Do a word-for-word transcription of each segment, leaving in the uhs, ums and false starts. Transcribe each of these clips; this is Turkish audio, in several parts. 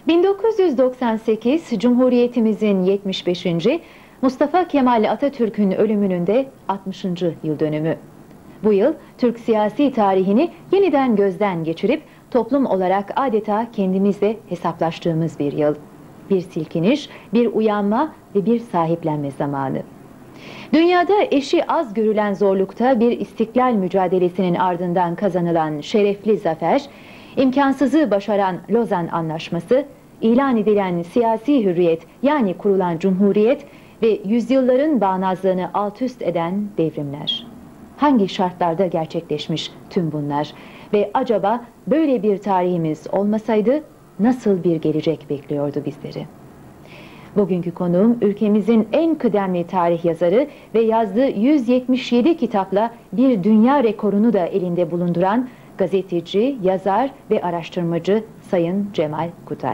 bin dokuz yüz doksan sekiz Cumhuriyetimizin yetmiş beşinci Mustafa Kemal Atatürk'ün ölümünün de altmışıncı yıl dönümü. Bu yıl Türk siyasi tarihini yeniden gözden geçirip toplum olarak adeta kendimizle hesaplaştığımız bir yıl. Bir silkiniş, bir uyanma ve bir sahiplenme zamanı. Dünyada eşi az görülen zorlukta bir istiklal mücadelesinin ardından kazanılan şerefli zafer, imkansızı başaran Lozan Anlaşması, ilan edilen siyasi hürriyet yani kurulan cumhuriyet ve yüzyılların bağnazlığını alt üst eden devrimler. Hangi şartlarda gerçekleşmiş tüm bunlar? Ve acaba böyle bir tarihimiz olmasaydı nasıl bir gelecek bekliyordu bizleri? Bugünkü konuğum ülkemizin en kıdemli tarih yazarı ve yazdığı yüz yetmiş yedi kitapla bir dünya rekorunu da elinde bulunduran gazeteci, yazar ve araştırmacı Sayın Cemal Kutay.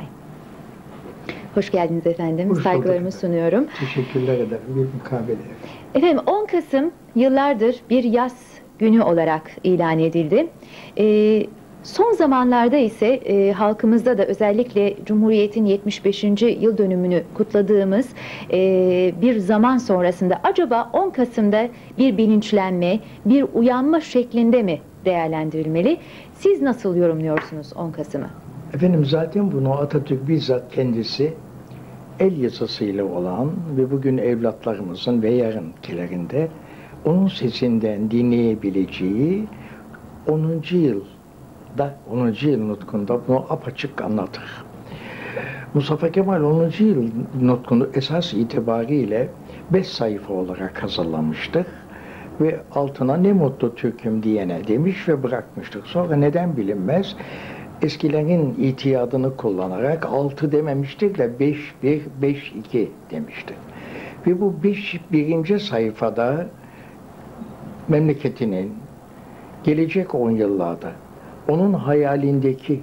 Hoş geldiniz efendim. Hoş Saygılarımı bulduk. sunuyorum. Teşekkürler ederim. Bir mukabele. Efendim on Kasım yıllardır bir yaz günü olarak ilan edildi. Ee, son zamanlarda ise e, halkımızda da özellikle Cumhuriyet'in yetmiş beşinci yıl dönümünü kutladığımız e, bir zaman sonrasında acaba on Kasım'da bir bilinçlenme, bir uyanma şeklinde mi değerlendirilmeli? Siz nasıl yorumluyorsunuz on Kasım'ı? Efendim zaten bunu Atatürk bizzat kendisi el yazısıyla olan ve bugün evlatlarımızın ve yarınkilerinde onun sesinden dinleyebileceği onuncu yılda, onuncu yıl nutkunda bunu apaçık anlatır. Mustafa Kemal onuncu yıl nutkunu esas itibariyle beş sayfa olarak hazırlamıştır ve altına ne mutlu Türk'üm diyene demiş ve bırakmıştık. Sonra neden bilinmez eskilerin itiyadını kullanarak altı dememiştir de beş bir, beş iki demiştir. Ve bu beş birinci sayfada memleketinin gelecek on yıllarda onun hayalindeki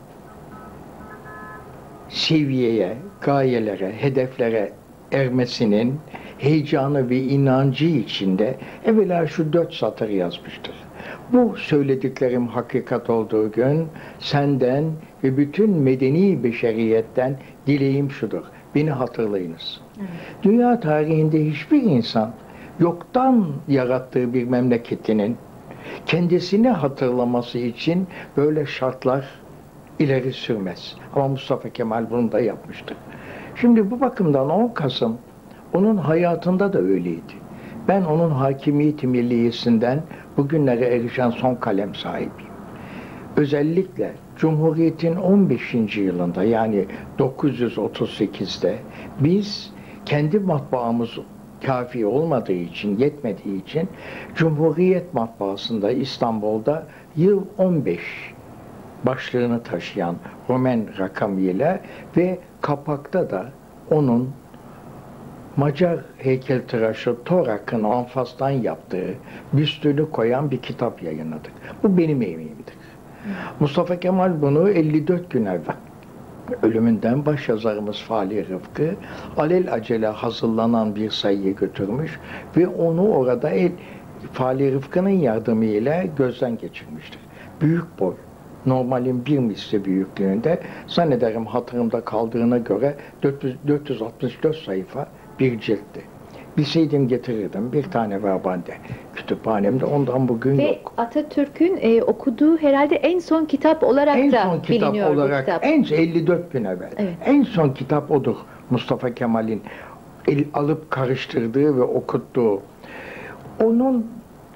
seviyeye, gayelere, hedeflere ermesinin heyecanı ve inancı içinde evvela şu dört satır yazmıştır. Bu söylediklerim hakikat olduğu gün senden ve bütün medeni beşeriyetten dileğim şudur. Beni hatırlayınız. Evet. Dünya tarihinde hiçbir insan yoktan yarattığı bir memleketinin kendisini hatırlaması için böyle şartlar ileri sürmez. Ama Mustafa Kemal bunu da yapmıştır. Şimdi bu bakımdan on Kasım onun hayatında da öyleydi. Ben onun hakimiyeti milliyesinden bugünlere erişen son kalem sahibiyim. Özellikle Cumhuriyet'in on beşinci yılında yani dokuz yüz otuz sekizde biz kendi matbaamız kafi olmadığı için, yetmediği için Cumhuriyet matbaasında İstanbul'da yıl on beş başlığını taşıyan Roman rakamıyla ve kapakta da onun Macar heykeltıraşı Torak'ın anfastan yaptığı büstünü koyan bir kitap yayınladık. Bu benim emeğimdir. Mustafa Kemal bunu elli dört gün evvel ölümünden başyazarımız Fali Rıfkı alelacele hazırlanan bir sayıyı götürmüş ve onu orada el, Fali Rıfkı'nın yardımıyla gözden geçirmiştir. Büyük boy. Normalin bir misli büyüklüğünde zannederim hatırımda kaldığına göre dört yüz altmış dört sayfa bir ciltti. Bilseydim getirirdim. Bir tane var bende kütüphanemde. Ondan bugün Ve yok. Atatürk'ün e, okuduğu herhalde en son kitap olarak en da son kitap biliniyor olarak, bu kitap. En elli dört gün evvel. Evet. En son kitap odur. Mustafa Kemal'in el, alıp karıştırdığı ve okuttuğu. Onun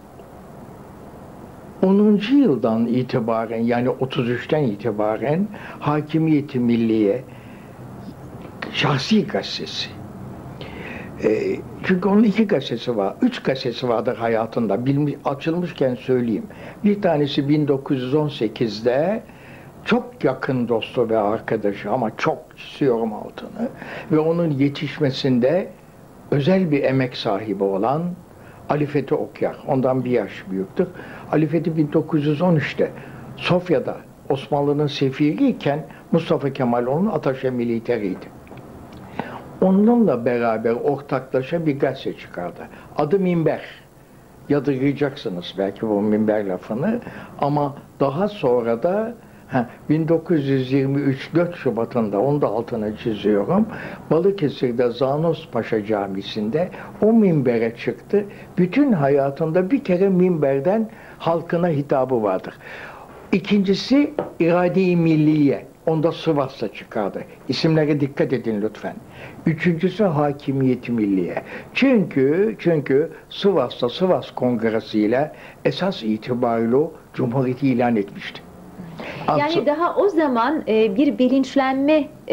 onuncu yıldan itibaren yani otuz üçten itibaren Hakimiyeti Milliye şahsi gazetesi. E, çünkü onun iki gazetesi var. Üç gazetesi vardır hayatında. Bilmiş, açılmışken söyleyeyim. Bir tanesi bin dokuz yüz on sekizde çok yakın dostu ve arkadaşı ama çok istiyorum altını. Ve onun yetişmesinde özel bir emek sahibi olan Ali Fethi Okyar. Ondan bir yaş büyüktür. Ali Fethi bin dokuz yüz on üçte Sofya'da Osmanlı'nın sefiriyken Mustafa Kemal onun ataşe militeriydi. Onunla beraber ortaklaşa bir gazete çıkardı. Adı Minber. Yadırgayacaksınız belki bu minber lafını. Ama daha sonra da Ha, bin dokuz yüz yirmi üç dört Şubat'ında, onu da altına çiziyorum. Balıkesir'de Zanos Paşa Camisi'nde o minbere çıktı. Bütün hayatında bir kere minberden halkına hitabı vardır. İkincisi irade-i milliye. Onda Sivas'ta çıkardı. İsimlere dikkat edin lütfen. Üçüncüsü hakimiyet-i milliye. Çünkü çünkü Sivas'ta Sivas Kongresi ile esas itibariyle o Cumhuriyeti ilan etmişti. Yani daha o zaman e, bir bilinçlenme e,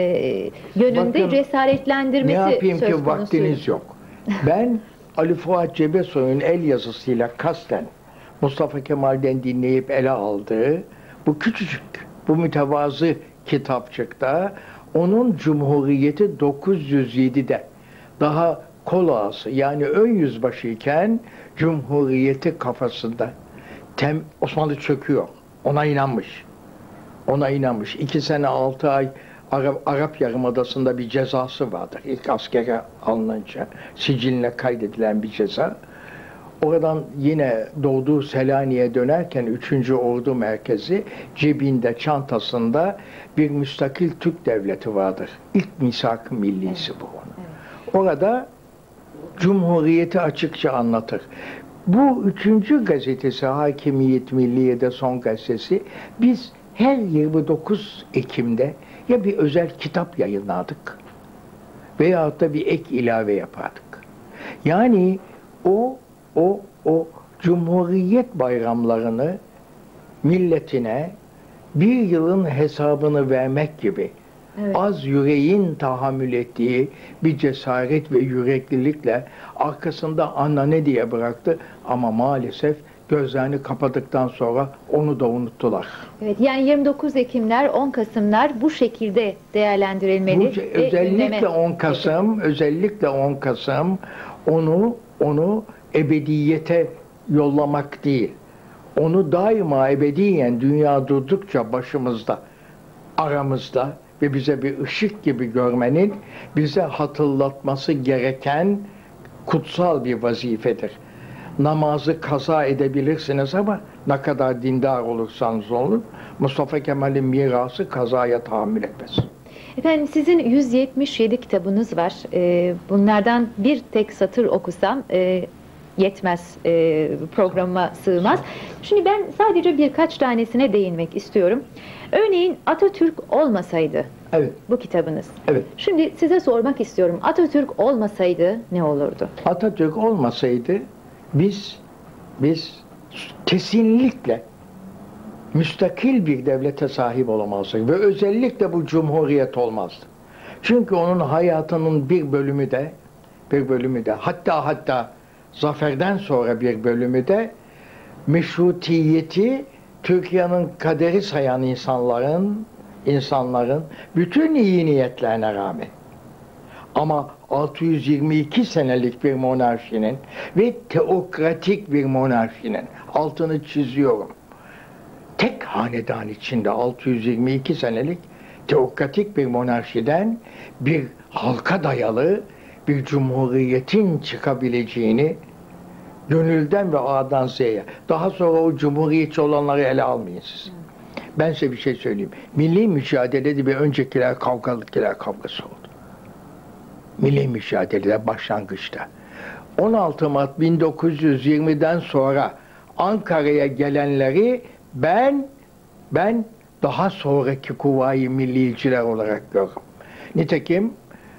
yönünde Bakın, cesaretlendirmesi ne yapayım söz ki konusu. vaktiniz yok. Ben Ali Fuat Cebesoy'un el yazısıyla kasten Mustafa Kemal'den dinleyip ele aldığı bu küçücük, bu mütevazı kitapçıkta onun Cumhuriyeti dokuz yüz yedi'de daha kol ağası, yani ön yüzbaşı iken Cumhuriyeti kafasında tem, Osmanlı çöküyor. Ona inanmış. Ona inanmış. İki sene altı ay Arap, Arap Yarımadası'nda bir cezası vardır. İlk askere alınınca siciline kaydedilen bir ceza. Oradan yine doğduğu Selanik'e dönerken üçüncü Ordu Merkezi cebinde, çantasında bir müstakil Türk devleti vardır. İlk misak-ı millisi bu onun. Orada Cumhuriyeti açıkça anlatır. Bu üçüncü gazetesi Hakimiyet Milliye'de son gazetesi. Biz her yirmi dokuz Ekim'de ya bir özel kitap yayınladık veyahut da bir ek ilave yapardık. Yani o o o Cumhuriyet bayramlarını milletine bir yılın hesabını vermek gibi, evet, az yüreğin tahammül ettiği bir cesaret ve yüreklilikle arkasında ana ne diye bıraktı, ama maalesef gözlerini kapadıktan sonra onu da unuttular. Evet, yani yirmi dokuz Ekimler, on Kasımlar bu şekilde değerlendirilmeli. Bu, özellikle on Kasım, özellikle on Kasım onu onu ebediyete yollamak değil. Onu daima ebediyen dünya durdukça başımızda, aramızda ve bize bir ışık gibi görmenin bize hatırlatması gereken kutsal bir vazifedir. Namazı kaza edebilirsiniz ama ne kadar dindar olursanız olun, Mustafa Kemal'in mirası kazaya tahammül etmez. Efendim, sizin yüz yetmiş yedi kitabınız var. Ee, bunlardan bir tek satır okusam e, yetmez, e, programıma sığmaz. Şimdi ben sadece birkaç tanesine değinmek istiyorum. Örneğin Atatürk olmasaydı, evet, bu kitabınız. Evet. Şimdi size sormak istiyorum. Atatürk olmasaydı ne olurdu? Atatürk olmasaydı biz biz kesinlikle müstakil bir devlete sahip olamazdık ve özellikle bu cumhuriyet olmazdı. Çünkü onun hayatının bir bölümü de bir bölümü de hatta hatta zaferden sonra bir bölümü de meşrutiyeti Türkiye'nin kaderi sayan insanların insanların bütün iyi niyetlerine rağmen, ama altı yüz yirmi iki senelik bir monarşinin ve teokratik bir monarşinin, altını çiziyorum, tek hanedan içinde altı yüz yirmi iki senelik teokratik bir monarşiden bir halka dayalı bir cumhuriyetin çıkabileceğini gönülden ve A'dan Z'ye. Daha sonra o cumhuriyetçi olanları ele almayın siz. Ben size bir şey söyleyeyim. Milli mücadelede bir öncekiler kavgalıkiler kavgası oldu. Milli mücadelede başlangıçta. on altı Mart bin dokuz yüz yirmi'den sonra Ankara'ya gelenleri ben ben daha sonraki Kuvayi Milliyeciler olarak görürüm. Nitekim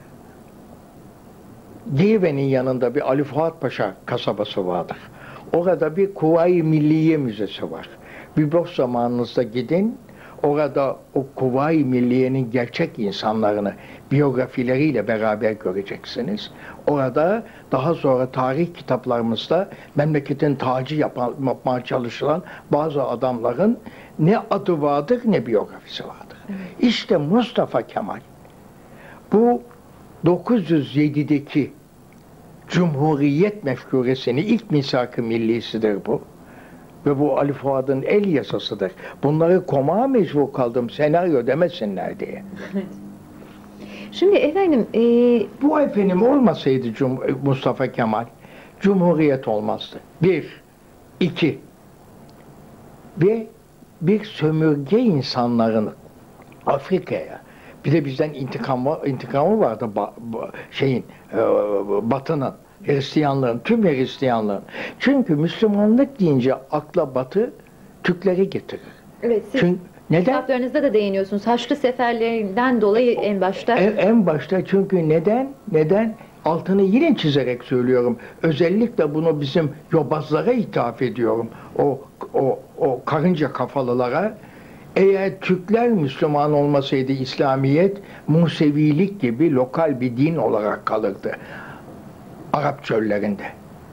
Girve'nin yanında bir Ali Fuat Paşa kasabası vardır. Orada bir Kuvayi Milliye Müzesi var. Bir boş zamanınızda gidin, orada o Kuvayi Milliye'nin gerçek insanlarını biyografileriyle beraber göreceksiniz. Orada daha sonra tarih kitaplarımızda memleketin tacı yapmaya çalışılan bazı adamların ne adı vardır ne biyografisi vardır. Evet. İşte Mustafa Kemal bu dokuz yüz yedi'deki Cumhuriyet mefkuresini ilk misak-ı millisidir bu. Ve bu Ali Fuad'ın el yazısıdır. Bunları komağa mecbur kaldım senaryo demesinler diye. Şimdi efendim... E... Bu efendim olmasaydı Cum Mustafa Kemal, Cumhuriyet olmazdı. Bir, iki. Ve bir sömürge insanların Afrika'ya, bir de bizden intikamı, intikamı vardı ba, ba, şeyin, e, Batı'nın, Hristiyanlığın, tüm Hristiyanlığın. Çünkü Müslümanlık deyince akla Batı Türkleri getirir. Evet, siz Çünkü, neden? kitaplarınızda da değiniyorsunuz. Haçlı seferlerinden dolayı en başta. En, en başta çünkü neden? Neden? Altını yine çizerek söylüyorum. Özellikle bunu bizim yobazlara ithaf ediyorum. O, o, o karınca kafalılara. Eğer Türkler Müslüman olmasaydı İslamiyet, Musevilik gibi lokal bir din olarak kalırdı. Arap çöllerinde.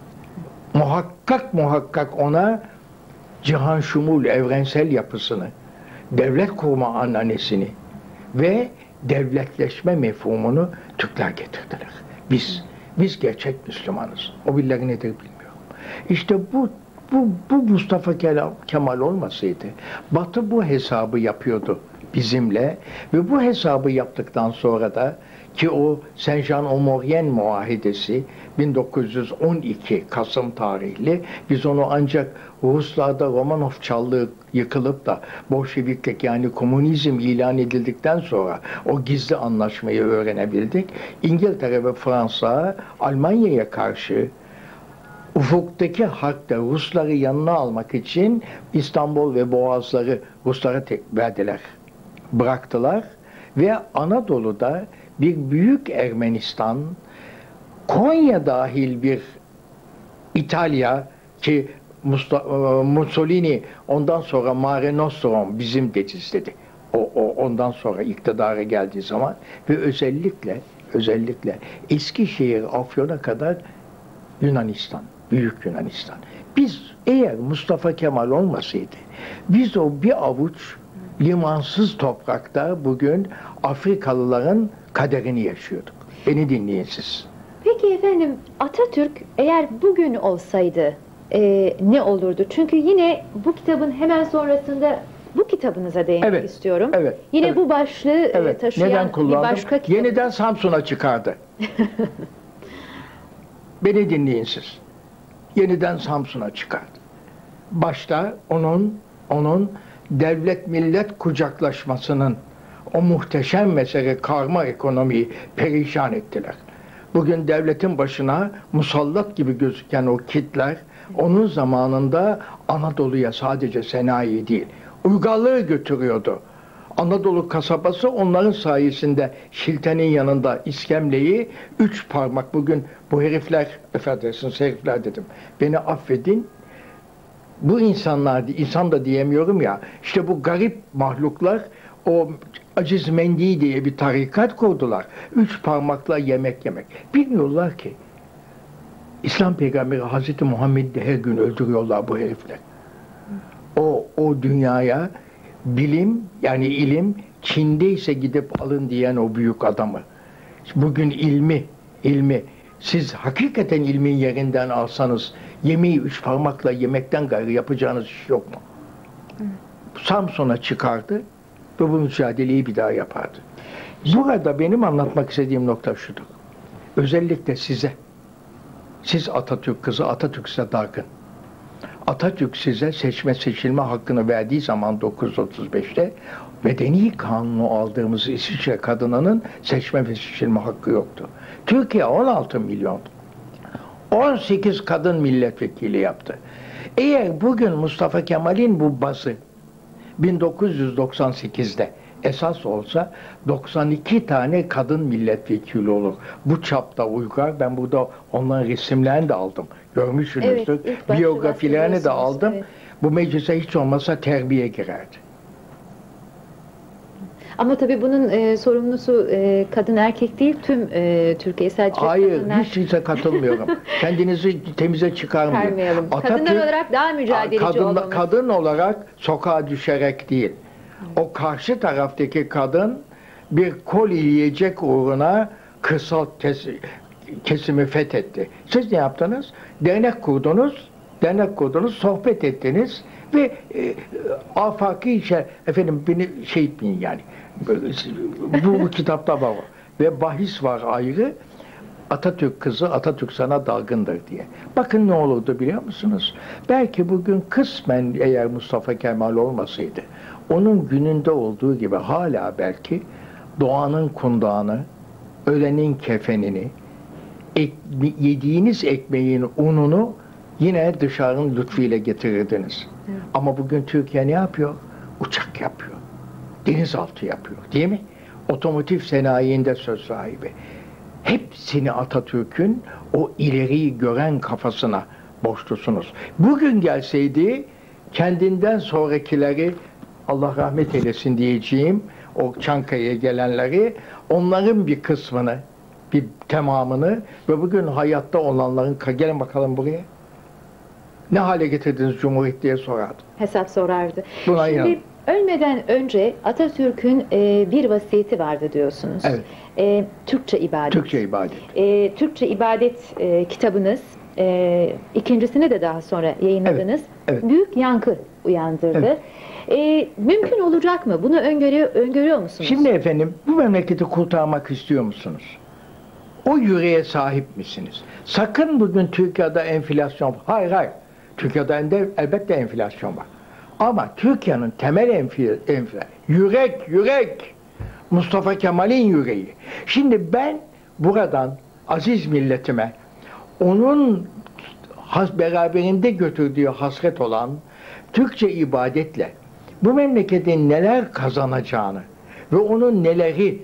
Muhakkak muhakkak ona cihan şumul evrensel yapısını, devlet kurma ananesini ve devletleşme mefhumunu Türkler getirdiler. Biz, biz gerçek Müslümanız. O birileri nedir bilmiyorum. İşte bu bu, bu Mustafa Kemal olmasaydı, Batı bu hesabı yapıyordu bizimle ve bu hesabı yaptıktan sonra da ki o Saint-Jean-Maurienne muahidesi bin dokuz yüz on iki Kasım tarihli, biz onu ancak Ruslarda Romanov Çarlığı yıkılıp da Bolşeviklik yani komünizm ilan edildikten sonra o gizli anlaşmayı öğrenebildik. İngiltere ve Fransa Almanya'ya karşı ufuktaki harpte Rusları yanına almak için İstanbul ve Boğazları Ruslara verdiler, bıraktılar ve Anadolu'da bir büyük Ermenistan, Konya dahil bir İtalya ki Mussolini ondan sonra Mare Nostrum bizim dediz dedi. O, o ondan sonra iktidara geldiği zaman ve özellikle özellikle Eskişehir, Afyon'a kadar Yunanistan, Büyük Yunanistan. Biz eğer Mustafa Kemal olmasaydı, biz o bir avuç limansız toprakta bugün Afrikalıların kaderini yaşıyorduk. Beni dinleyin siz. Peki efendim, Atatürk eğer bugün olsaydı e, ne olurdu? Çünkü yine bu kitabın hemen sonrasında bu kitabınıza değinmek evet, istiyorum. Evet, yine evet. bu başlığı evet. taşıyan Neden bir kullandım? başka kitap. Yeniden Samsun'a çıkardı. Beni dinleyin siz. Yeniden Samsun'a çıkardı. Başta onun onun devlet millet kucaklaşmasının o muhteşem mesele karma ekonomiyi perişan ettiler. Bugün devletin başına musallat gibi gözüken o kitler onun zamanında Anadolu'ya sadece sanayi değil, uygarlığı götürüyordu. Anadolu kasabası onların sayesinde Şilte'nin yanında iskemleyi üç parmak bugün bu herifler, affedersiniz herifler dedim, beni affedin, bu insanlar, insan da diyemiyorum ya, işte bu garip mahluklar o Aciz Mendi diye bir tarikat kurdular. Üç parmakla yemek yemek. Bilmiyorlar ki İslam peygamberi Hazreti Muhammed'i her gün öldürüyorlar bu herifler. O, o dünyaya bilim yani ilim Çin'deyse gidip alın diyen o büyük adamı. Bugün ilmi, ilmi siz hakikaten ilmin yerinden alsanız yemeği üç parmakla yemekten gayrı yapacağınız iş yok mu? Hı. Samsun'a çıkardı ve bu mücadeleyi bir daha yapardı. Burada benim anlatmak istediğim nokta şudur. Özellikle size, siz Atatürk kızı, Atatürk size dargın. Atatürk size seçme seçilme hakkını verdiği zaman dokuz yüz otuz beşte medeni kanunu aldığımız İsviçre kadınının seçme ve seçilme hakkı yoktu. Türkiye on altı milyon. on sekiz kadın milletvekili yaptı. Eğer bugün Mustafa Kemal'in bu bazı bin dokuz yüz doksan sekizde esas olsa doksan iki tane kadın milletvekili olur. Bu çapta uygar. Ben burada onların resimlerini de aldım. Görmüşsünüzdür. Evet, biyografilerini de aldım. Evet. Bu meclise hiç olmazsa terbiye girerdi. Ama tabii bunun e, sorumlusu e, kadın erkek değil, tüm e, Türkiye sadece Hayır, kadınlar. hiç kimse katılmıyorum. Kendinizi temize çıkarmayın. Atatürk, kadınlar olarak daha mücadeleci kadın, olmamız. Kadın olarak sokağa düşerek değil. O karşı taraftaki kadın bir kol yiyecek uğruna kırsal kes, kesimi fethetti. Siz ne yaptınız? Dernek kurdunuz, dernek kurdunuz, sohbet ettiniz ve e, afaki işe, efendim beni şey etmeyin yani. Bu, bu kitapta var. Ve bahis var ayrı. Atatürk kızı Atatürk sana dalgındır diye. Bakın ne olurdu biliyor musunuz? Belki bugün kısmen eğer Mustafa Kemal olmasaydı, onun gününde olduğu gibi hala belki doğanın kundağını, ölenin kefenini, ek, yediğiniz ekmeğin ununu yine dışarının lütfuyla getirirdiniz. Evet. Ama bugün Türkiye ne yapıyor? Uçak yapıyor. Denizaltı yapıyor. Değil mi? Otomotiv sanayinde söz sahibi. Hepsini Atatürk'ün o ileriyi gören kafasına borçlusunuz. Bugün gelseydi kendinden sonrakileri Allah rahmet eylesin diyeceğim, o Çankaya'ya gelenleri, onların bir kısmını, bir tamamını ve bugün hayatta olanların, gelin bakalım buraya, ne hale getirdiniz Cumhuriyet diye sorardı. Hesap sorardı. Buna Şimdi inan. Ölmeden önce Atatürk'ün e, bir vasiyeti vardı diyorsunuz. Evet. E, Türkçe ibadet. Türkçe ibadet. E, Türkçe ibadet e, kitabınız, e, ikincisini de daha sonra yayınladınız. Evet, evet. Büyük yankı uyandırdı. Evet. E, mümkün olacak mı? Bunu öngörüyor, öngörüyor musunuz? Şimdi efendim, bu memleketi kurtarmak istiyor musunuz? O yüreğe sahip misiniz? Sakın bugün Türkiye'de enflasyon, hayır hayır, Türkiye'de elbette enflasyon var. Ama Türkiye'nin temel enflasyon, yürek, yürek, Mustafa Kemal'in yüreği. Şimdi ben buradan aziz milletime, onun has, beraberinde götürdüğü hasret olan Türkçe ibadetle bu memleketin neler kazanacağını ve onun neleri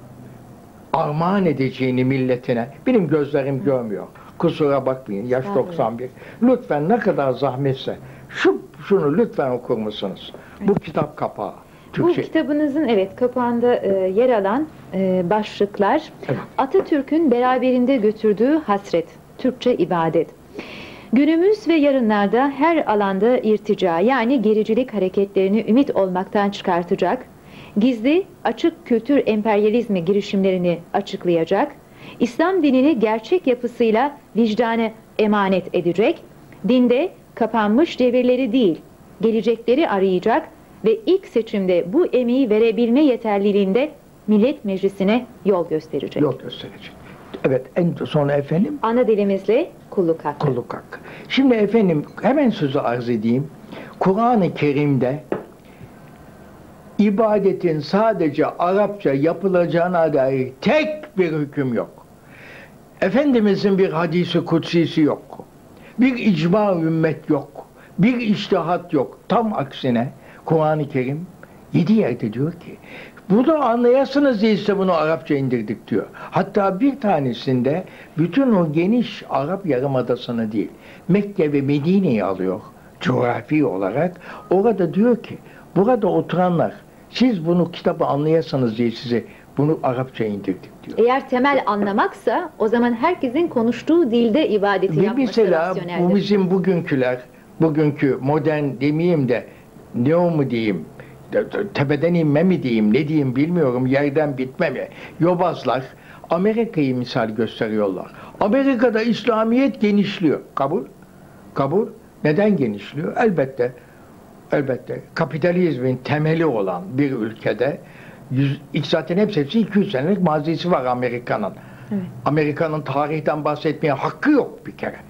armağan edeceğini milletine, benim gözlerim görmüyor. Kusura bakmayın, yaş doksan bir. Lütfen ne kadar zahmetse şu şunu lütfen okur musunuz? Evet. Bu kitap kapağı. Türkçe. Bu kitabınızın evet kapağında e, yer alan e, başlıklar, evet. Atatürk'ün beraberinde götürdüğü hasret, Türkçe ibadet. Günümüz ve yarınlarda her alanda irtica, yani gericilik hareketlerini ümit olmaktan çıkartacak, gizli, açık kültür emperyalizmi girişimlerini açıklayacak, İslam dinini gerçek yapısıyla vicdane emanet edecek, dinde kapanmış devirleri değil, gelecekleri arayacak ve ilk seçimde bu emeği verebilme yeterliliğinde Millet Meclisi'ne yol gösterecek. Yol gösterecek. Evet, en sonra efendim? Ana dilimizle kulluk hakkı. Kulluk hakkı. Şimdi efendim hemen sözü arz edeyim. Kur'an-ı Kerim'de ibadetin sadece Arapça yapılacağına dair tek bir hüküm yok. Efendimizin bir hadisi kutsisi yok. Bir icma ümmet yok. Bir içtihat yok. Tam aksine Kur'an-ı Kerim yedi yerde diyor ki bunu anlayasınız değilse bunu Arapça indirdik diyor. Hatta bir tanesinde bütün o geniş Arap Yarımadası'nı değil, Mekke ve Medine'yi alıyor coğrafi olarak. Orada diyor ki burada oturanlar siz bunu kitabı anlayasınız diye size bunu Arapça indirdik diyor. Eğer temel anlamaksa o zaman herkesin konuştuğu dilde ibadeti ve yapması mesela rasyoneldir. bu bizim bugünküler, bugünkü modern demeyeyim de ne o mu diyeyim, tepeden inme mi diyeyim, ne diyeyim bilmiyorum, yerden bitme mi? Yobazlar Amerika'yı misal gösteriyorlar. Amerika'da İslamiyet genişliyor. Kabul? Kabul. Neden genişliyor? Elbette, elbette kapitalizmin temeli olan bir ülkede yüz, zaten hepsi iki yüz senelik mazisi var Amerika'nın. Evet. Amerika'nın tarihten bahsetmeye hakkı yok bir kere.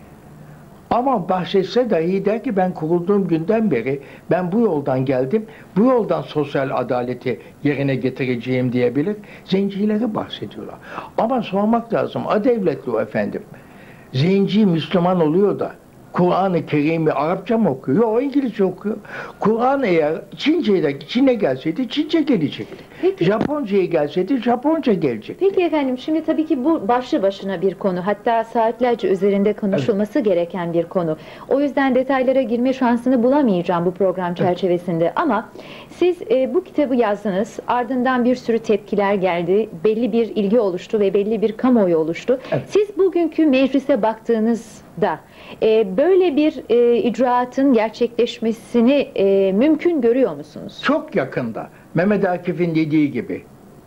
Ama bahsetse dahi der ki ben kurulduğum günden beri ben bu yoldan geldim, bu yoldan sosyal adaleti yerine getireceğim diyebilir. Zencileri bahsediyorlar. Ama sormak lazım, a devletli o efendim. Zenci Müslüman oluyor da Kur'an-ı Kerim'i Arapça mı okuyor? Yok, İngilizce okuyor. Kur'an eğer Çince'ye Çin'e gelseydi Çince gelecekti. Peki. Japonca'ya gelseydi Japonca gelecekti. Peki efendim, şimdi tabii ki bu başlı başına bir konu. Hatta saatlerce üzerinde konuşulması evet. gereken bir konu. O yüzden detaylara girme şansını bulamayacağım bu program çerçevesinde. Evet. Ama siz e, bu kitabı yazdınız. Ardından bir sürü tepkiler geldi. Belli bir ilgi oluştu ve belli bir kamuoyu oluştu. Evet. Siz bugünkü meclise baktığınızda e, böyle bir e, icraatın gerçekleşmesini e, mümkün görüyor musunuz? Çok yakında. Mehmet Akif'in dediği gibi.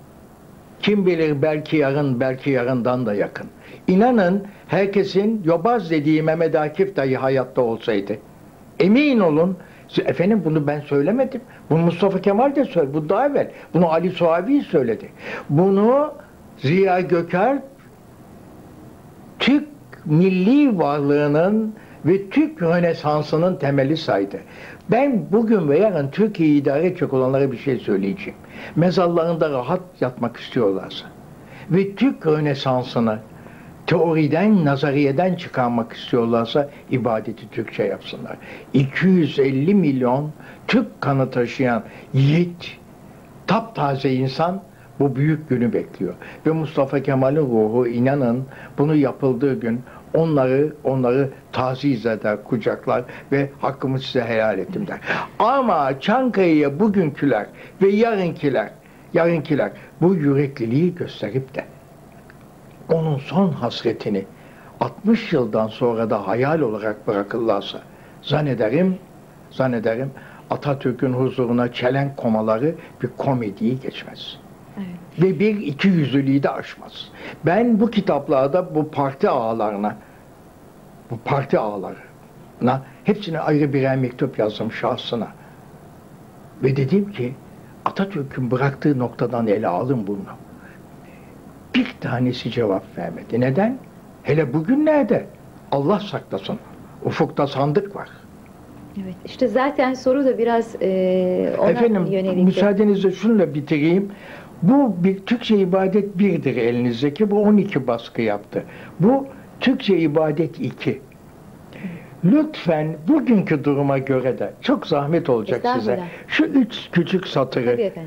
Kim bilir belki yarın, belki yarından da yakın. İnanın herkesin yobaz dediği Mehmet Akif dahi hayatta olsaydı. Emin olun. Efendim bunu ben söylemedim. Bunu Mustafa Kemal de söyledi. Bu daha evvel. Bunu Ali Suavi söyledi. Bunu Ziya Gökalp Türk milli varlığının ve Türk Rönesansı'nın temeli saydı. Ben bugün ve yarın Türkiye'yi idare edecek olanlara bir şey söyleyeceğim. Mezarlarında rahat yatmak istiyorlarsa ve Türk Rönesansı'nı teoriden, nazariyeden çıkarmak istiyorlarsa ibadeti Türkçe yapsınlar. iki yüz elli milyon Türk kanı taşıyan yiğit, taptaze insan bu büyük günü bekliyor. Ve Mustafa Kemal'in ruhu, inanın, bunu yapıldığı gün onları onları taziz eder, kucaklar ve hakkımı size helal ettim der. Ama Çankaya'ya bugünküler ve yarınkiler, yarınkiler bu yürekliliği gösterip de onun son hasretini altmış yıldan sonra da hayal olarak bırakırlarsa zannederim, zannederim Atatürk'ün huzuruna çelenk komaları bir komediyi geçmez. Evet. Ve bir iki yüzlülüğü de aşmaz. Ben bu kitaplarda bu parti ağalarına, bu parti ağalarına hepsine ayrı birer mektup yazdım şahsına. Ve dedim ki Atatürk'ün bıraktığı noktadan ele alın bunu. Bir tanesi cevap vermedi. Neden? Hele bugünlerde Allah saklasın. Ufukta sandık var. Evet, işte zaten soru da biraz e, ona Efendim, yönelik. müsaadenizle şununla bitireyim. Bu bir Türkçe ibadet birdir elinizdeki. Bu on iki baskı yaptı. Bu Türkçe ibadet iki. Lütfen bugünkü duruma göre de çok zahmet olacak size. Şu üç küçük satırı. Tabii efendim.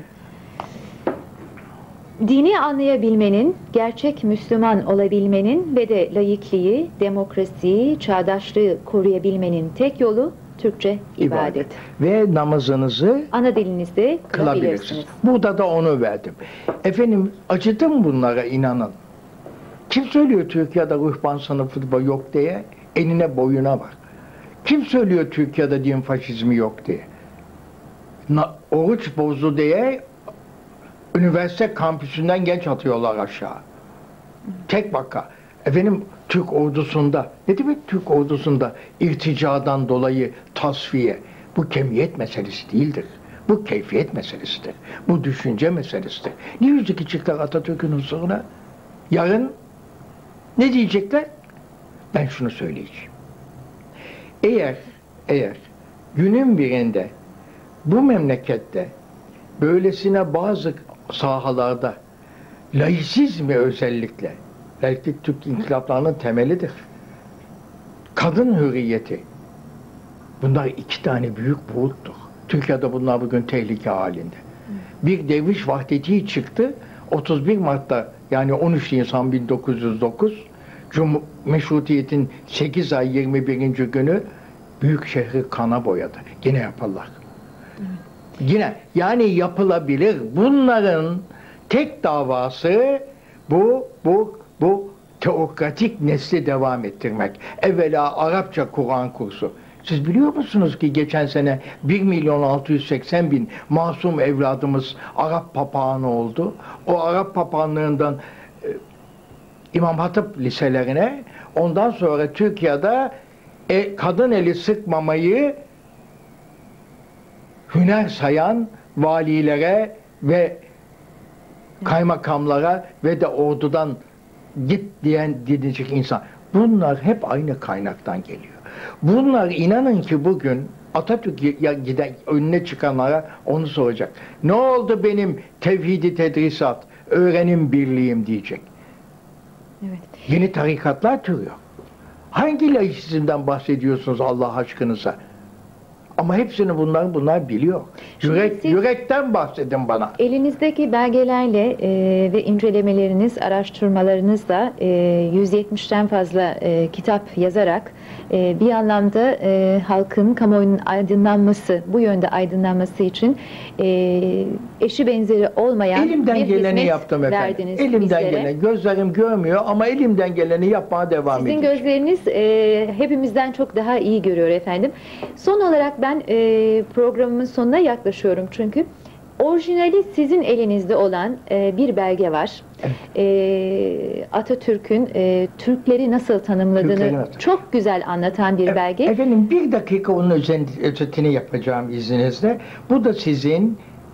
Dini anlayabilmenin, gerçek Müslüman olabilmenin ve de laikliği, demokrasiyi, çağdaşlığı koruyabilmenin tek yolu Türkçe ibadet. İbadet. Ve namazınızı ana dilinizde kılabilirsiniz. kılabilirsiniz. Burada da onu verdim. Efendim acıdım bunlara, inanın. Kim söylüyor Türkiye'de ruhban sınıfı yok diye? Enine boyuna bak. Kim söylüyor Türkiye'de din faşizmi yok diye? Na, oruç bozdu diye üniversite kampüsünden genç atıyorlar aşağı. Tek vaka. Efendim Türk ordusunda, ne demek Türk ordusunda irticadan dolayı tasfiye? Bu kemiyet meselesi değildir. Bu keyfiyet meselesidir. Bu düşünce meselesidir. Niye yüzü çıktılar Atatürk'ün huzuruna? Yarın ne diyecekler? Ben şunu söyleyeceğim. Eğer, eğer günün birinde bu memlekette böylesine bazı sahalarda laisizmi özellikle, laiklik Türk inkılaplarının temelidir. Kadın hürriyeti. Bunlar iki tane büyük buğuttur. Türkiye'de bunlar bugün tehlike halinde. Bir derviş vahdeti çıktı. otuz bir Mart'ta yani on üç Nisan bin dokuz yüz dokuz Cum Meşrutiyet'in sekiz ay yirmi birinci günü büyük şehri kana boyadı. Yine yaparlar. Yine yani yapılabilir. Bunların tek davası bu bu bu teokratik nesli devam ettirmek. Evvela Arapça Kur'an kursu. Siz biliyor musunuz ki geçen sene bir milyon altı yüz seksen bin masum evladımız Arap papağanı oldu. O Arap papağanlarından e, İmam Hatip liselerine, ondan sonra Türkiye'de e, kadın eli sıkmamayı hüner sayan valilere ve kaymakamlara ve de ordudan git diyen diyecek insan. Bunlar hep aynı kaynaktan geliyor. Bunlar inanın ki bugün Atatürk giden önüne çıkanlara onu soracak. Ne oldu benim tevhidi tedrisat, öğrenim birliğim diyecek. Evet. Yeni tarikatlar türüyor. Hangi laisizmden bahsediyorsunuz Allah aşkınıza? Ama hepsini bunlar bunlar biliyor. Yürek, siz, yürekten bahsedin bana. Elinizdeki belgelerle e, ve incelemeleriniz, araştırmalarınızla e, yüz yetmişten fazla e, kitap yazarak e, bir anlamda e, halkın, kamuoyunun aydınlanması, bu yönde aydınlanması için e, eşi benzeri olmayan elimden bir geleni hizmet yaptım efendim. verdiniz Elimden bizlere. geleni. Gözlerim görmüyor ama elimden geleni yapmaya devam edeceğim. Sizin gözleriniz e, hepimizden çok daha iyi görüyor efendim. Son olarak ben e, programımın sonuna yaklaşıyorum çünkü orijinali sizin elinizde olan e, bir belge var. Evet. E, Atatürk'ün e, Türkleri nasıl tanımladığını Türkleri çok güzel anlatan bir e, belge. Efendim bir dakika onun özetini yapacağım izninizle. Bu da sizin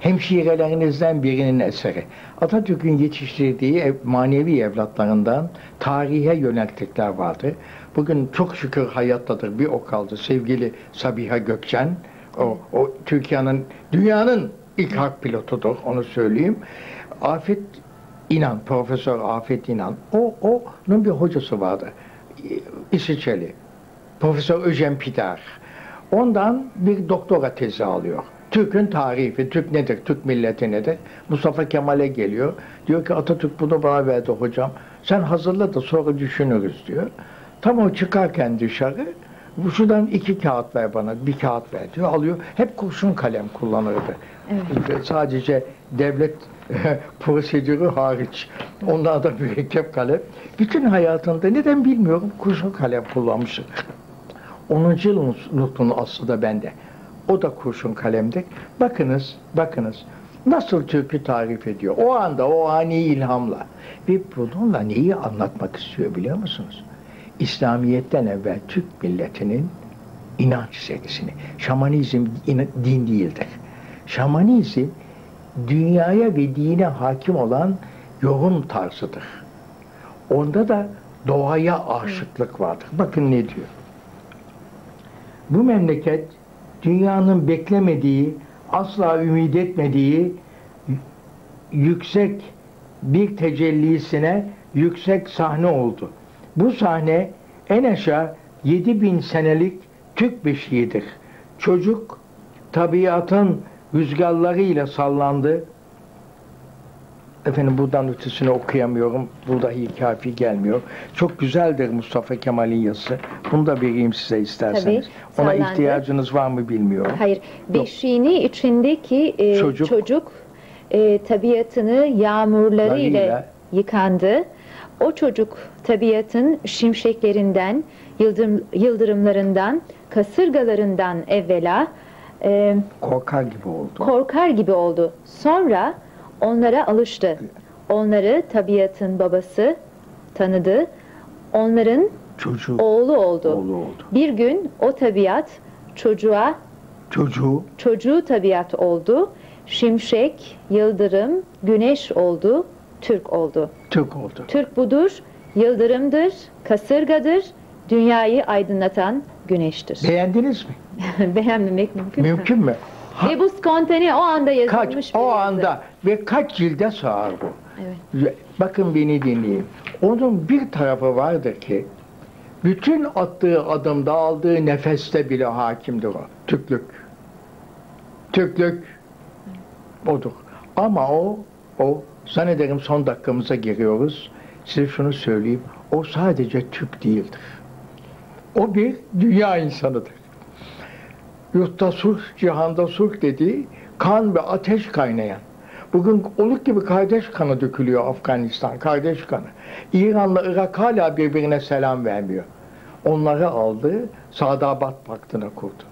hemşirelerinizden birinin eseri. Atatürk'ün yetiştirdiği ev, manevi evlatlarından tarihe yönelttikler vardı. Bugün çok şükür hayattadır. Bir o kaldı. Sevgili Sabiha Gökçen. O, o Türkiye'nin, dünyanın ilk harp pilotudur. Onu söyleyeyim. Afet İnan, Profesör Afet İnan. O, onun bir hocası vardı. İsviçreli. Profesör Öjen Pider. Ondan bir doktora tezi alıyor. Türk'ün tarifi, Türk nedir, Türk milleti nedir? Mustafa Kemal'e geliyor. Diyor ki Atatürk bunu bana verdi hocam. Sen hazırla da sonra düşünürüz diyor. Tam o çıkarken dışarı, şuradan iki kağıt ver bana, bir kağıt ver diyor. Alıyor. Hep kurşun kalem kullanırdı. Evet. Sadece devlet prosedürü hariç. Onlar da mürekkep kalem. Bütün hayatında neden bilmiyorum kurşun kalem kullanmışım. onuncu yıl notunu aslında bende. O da kurşun kalemdir. Bakınız, bakınız. Nasıl Türk'ü tarif ediyor. O anda, o ani ilhamla. Ve bununla neyi anlatmak istiyor biliyor musunuz? İslamiyet'ten evvel Türk milletinin inanç serisini. Şamanizm din değildir. Şamanizm dünyaya ve dine hakim olan yorum tarzıdır. Onda da doğaya aşıklık vardır. Bakın ne diyor. Bu memleket dünyanın beklemediği, asla ümit etmediği yüksek bir tecellisine yüksek sahne oldu. Bu sahne en aşağı yedi bin senelik Türk beşiğidir. Çocuk tabiatın rüzgarlarıyla sallandı. Efendim buradan ötesini okuyamıyorum. Burada kafi gelmiyor. Çok güzeldir Mustafa Kemal'in yazısı. Bunu da vereyim size isterseniz. Tabii, ona ihtiyacınız var mı bilmiyorum. Hayır. Beşiğini Yok. içindeki e, çocuk, çocuk e, tabiatını yağmurlarıyla yıkandı. O çocuk tabiatın şimşeklerinden, yıldırım, yıldırımlarından, kasırgalarından evvela e, korkar gibi oldu. Korkar gibi oldu. Sonra onlara alıştı. Onları tabiatın babası tanıdı. Onların Çocuğu, oğlu oldu. oğlu oldu. Bir gün o tabiat çocuğa çocuğu çocuğu tabiat oldu. Şimşek, yıldırım, güneş oldu. Türk oldu. Türk oldu. Türk budur, yıldırımdır, kasırgadır, dünyayı aydınlatan güneştir. Beğendiniz mi? Beğenmemek mümkün mü? Mümkün mü? Ha, ve bu spontane o anda yazılmış kaç, bir O yazı. anda ve kaç cilde sığar bu? Evet. Bakın beni dinleyin. Onun bir tarafı vardır ki bütün attığı adımda aldığı nefeste bile hakimdir o. Türklük. Türklük odur. Ama o o zannederim son dakikamıza giriyoruz. Size şunu söyleyeyim. O sadece Türk değildir. O bir dünya insanıdır. Yurtta sulh, cihanda sulh dediği kan ve ateş kaynayan. Bugün oluk gibi kardeş kanı dökülüyor Afganistan, kardeş kanı. İran'la Irak hala birbirine selam vermiyor. Onları aldı, Sadabat Paktı'na kurdu.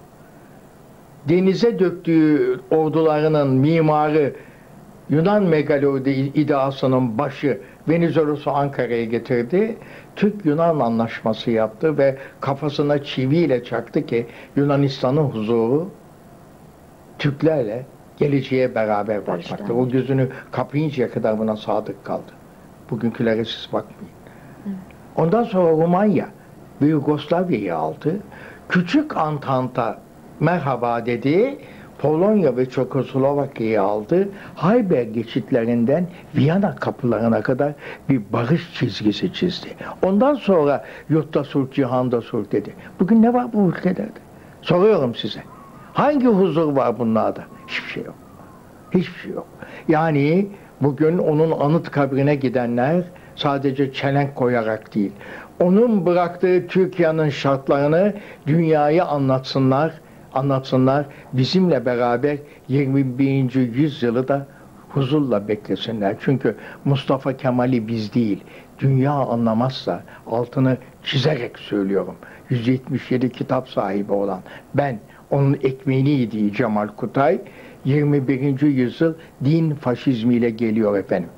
Denize döktüğü ordularının mimarı, Yunan megalodi iddiasının başı Venizelos'u Ankara'ya getirdi. Türk-Yunan anlaşması yaptı ve kafasına çiviyle çaktı ki Yunanistan'ın huzuru Türklerle geleceğe beraber bakmaktır. O gözünü kapayıncaya kadar buna sadık kaldı. Bugünkülere siz bakmayın. Ondan sonra Romanya ve Yugoslavya'yı aldı. Küçük Antanta merhaba dedi. Polonya ve Çekoslovakya'yı aldı. Hayber geçitlerinden Viyana kapılarına kadar bir barış çizgisi çizdi. Ondan sonra yurtta sulh, cihanda sulh dedi. Bugün ne var bu ülkelerde? Soruyorum size. Hangi huzur var bunlarda? Hiçbir şey yok. Hiçbir şey yok. Yani bugün onun anıt kabrine gidenler sadece çelenk koyarak değil, onun bıraktığı Türkiye'nin şartlarını dünyaya anlatsınlar, anlatsınlar, bizimle beraber yirmi birinci yüzyılı da huzurla beklesinler. Çünkü Mustafa Kemal'i biz değil, dünya anlamazsa, altını çizerek söylüyorum, yüz yetmiş yedi kitap sahibi olan ben, onun ekmeğini yediği Cemal Kutay, yirmi birinci yüzyıl din faşizmiyle geliyor efendim.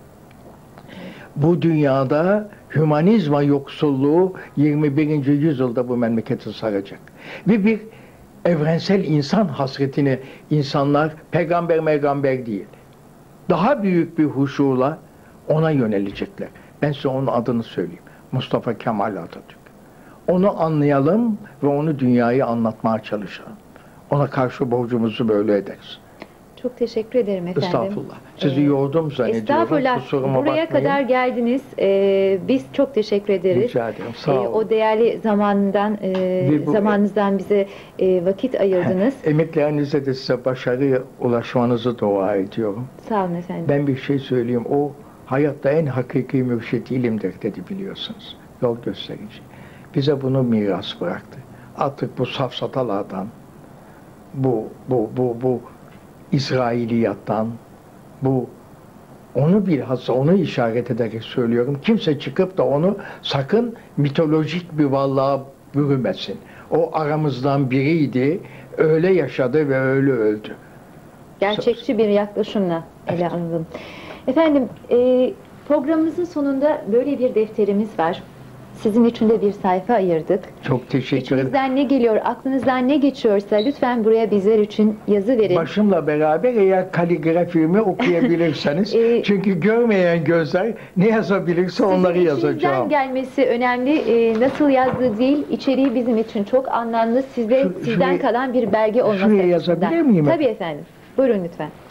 Bu dünyada hümanizma yoksulluğu yirmi birinci yüzyılda bu memleketi saracak. Ve bir evrensel insan hasretini insanlar peygamber peygamber değil. Daha büyük bir huşuyla ona yönelecekler. Ben size onun adını söyleyeyim. Mustafa Kemal Atatürk. Onu anlayalım ve onu dünyaya anlatmaya çalışalım. Ona karşı borcumuzu böyle ederiz. Çok teşekkür ederim efendim. Estağfurullah. Sizi Ee, yordum zannediyorum. Estağfurullah. Kusuruma Buraya bakmayın. kadar geldiniz. Ee, biz çok teşekkür ederiz. Rica ederim. Sağ Ee, olun. o değerli zamandan, e, Ve bu- zamanınızdan bize e, vakit ayırdınız. Emeklerinizde de size başarıya ulaşmanızı dua ediyorum. Sağ olun efendim. Ben bir şey söyleyeyim. O hayatta en hakiki mürşid ilimdir dedi, biliyorsunuz. Yol gösterici. Bize bunu miras bıraktı. Artık bu safsatalardan, bu bu bu bu İsrailiyattan, bu onu bilhassa onu işaret ederek söylüyorum. Kimse çıkıp da onu sakın mitolojik bir varlığa bürümesin. O aramızdan biriydi, öyle yaşadı ve öyle öldü. Gerçekçi bir yaklaşımla ele alalım. Efendim, e, programımızın sonunda böyle bir defterimiz var. Sizin için de bir sayfa ayırdık. Çok teşekkür ederim. İçinizden ne geliyor, aklınızdan ne geçiyorsa lütfen buraya bizler için yazı verin. Başımla beraber eğer kaligrafimi okuyabilirseniz, Ee, çünkü görmeyen gözler ne yazabilirse onları Sizin içinizden yazacağım. gelmesi önemli. E, nasıl yazdığı değil, içeriği bizim için çok anlamlı. Size Şu- sizden şuraya- kalan bir belge olması şuraya açısından. yazabilir miyim? Tabii efendim. Buyurun lütfen.